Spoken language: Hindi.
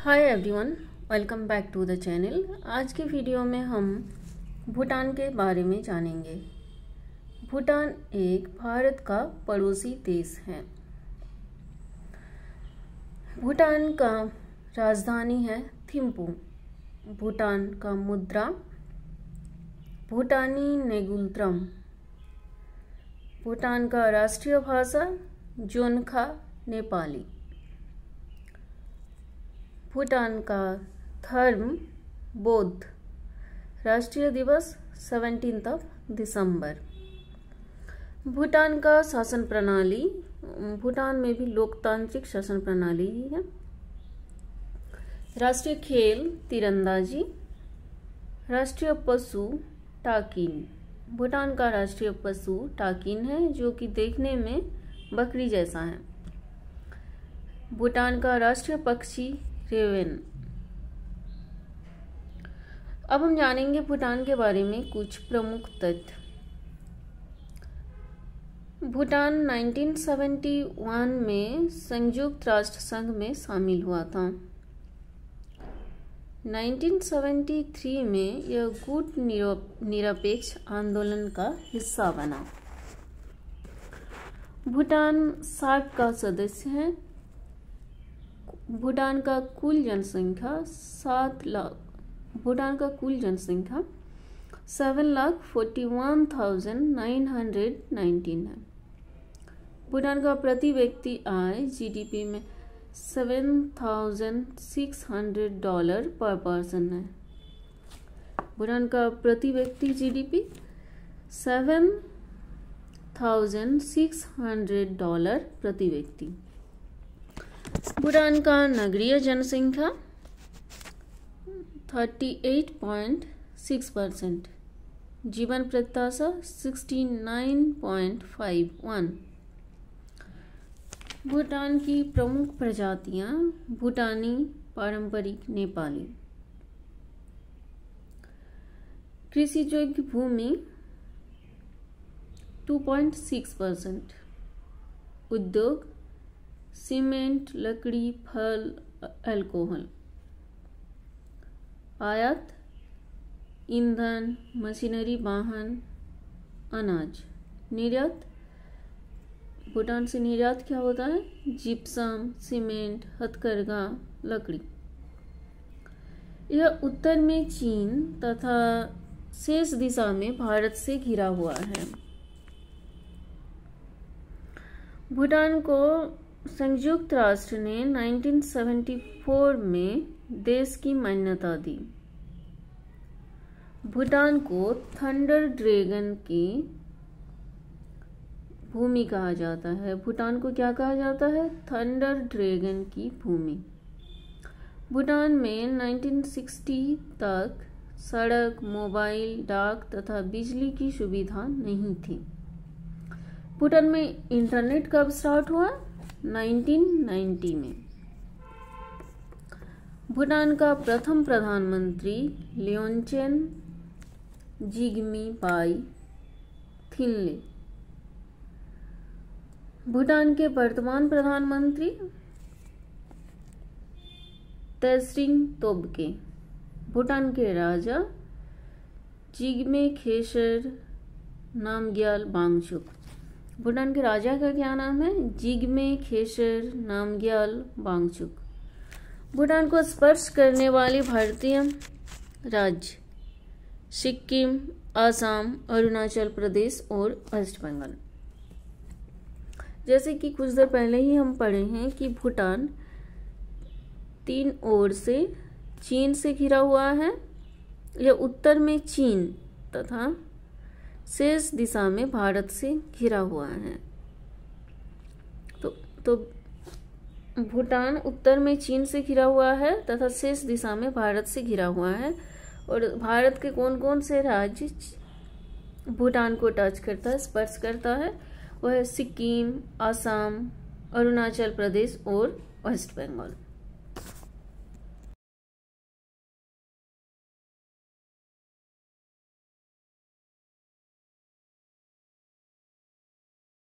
Hi everyone, welcome back to the channel. आज के वीडियो में हम भूटान के बारे में जानेंगे। भूटान एक भारत का पड़ोसी देश है। भूटान का राजधानी है थिम्पू। भूटान का मुद्रा भूटानी नेगुलत्रम। भूटान का राष्ट्रीय भाषा जोनखा नेपाली। भूटान का धर्म बौद्ध। राष्ट्रीय दिवस 17 दिसंबर। भूटान का शासन प्रणाली, भूटान में भी लोकतांत्रिक शासन प्रणाली ही है। राष्ट्रीय खेल तीरंदाजी। राष्ट्रीय पशु टाकिन। भूटान का राष्ट्रीय पशु टाकिन है, जो कि देखने में बकरी जैसा है। भूटान का राष्ट्रीय पक्षी रेवन। अब हम जानेंगे भूटान के बारे में कुछ प्रमुख तथ्य। भूटान 1971 में संयुक्त राष्ट्र संघ में शामिल हुआ था। 1973 में यह गुट निरपेक्ष आंदोलन का हिस्सा बना। भूटान सार्क का सदस्य है। भूटान का कुल जनसंख्या 7,41,919 है। भूटान का प्रति व्यक्ति आय जीडीपी में $7,600 पर पर्सन है। भूटान का प्रति व्यक्ति जीडीपी $7,600 प्रति व्यक्ति। भूटान का नगरीय जनसंख्या 38.6%। जीवन प्रत्याशा 69.51। भूटान की प्रमुख प्रजातियां भूटानी, पारंपरिक नेपाली। कृषि योग्य भूमि 2.6%। उद्योग सीमेंट, लकड़ी, फल, अल्कोहल। आयात ईंधन, मशीनरी, वाहन, अनाज। निर्यात भूटान से निर्यात क्या होता है? जिप्सम, सीमेंट, हथकरघा, लकड़ी। यह उत्तर में चीन तथा शेष दिशा में भारत से घिरा हुआ है। भूटान को संयुक्त राष्ट्र ने 1974 में देश की मान्यता दी। भूटान को थंडर ड्रैगन की भूमि कहा जाता है। भूटान को क्या कहा जाता है? थंडर ड्रैगन की भूमि। भूटान में 1960 तक सड़क, मोबाइल, डाक तथा बिजली की सुविधा नहीं थी। भूटान में इंटरनेट कब स्टार्ट हुआ? 1990 में। भूटान का प्रथम प्रधानमंत्री ल्योन्चेन जिग्मी बाई थिन्ले। भूटान के वर्तमान प्रधानमंत्री तेसरिंग तोब्गे। भूटान के राजा जिग्मे खेसर नामग्याल वांगचुक। भूटान के राजा का क्या नाम है? जिग्मे खेसर नामग्याल वांगचुक। भूटान को स्पर्श करने वाले भारतीय राज्य सिक्किम, असम, अरुणाचल प्रदेश और वेस्ट बंगाल। जैसे कि कुछ देर पहले ही हम पढ़े हैं कि भूटान 3 ओर से चीन से घिरा हुआ है। यह उत्तर में चीन तथा शेष दिशा में भारत से घिरा हुआ है। तो भूटान उत्तर में चीन से घिरा हुआ है तथा शेष दिशा में भारत से घिरा हुआ है। और भारत के कौन कौन से राज्य भूटान को टच करता है, स्पर्श करता है? वह है सिक्किम, असम, अरुणाचल प्रदेश और वेस्ट बंगाल।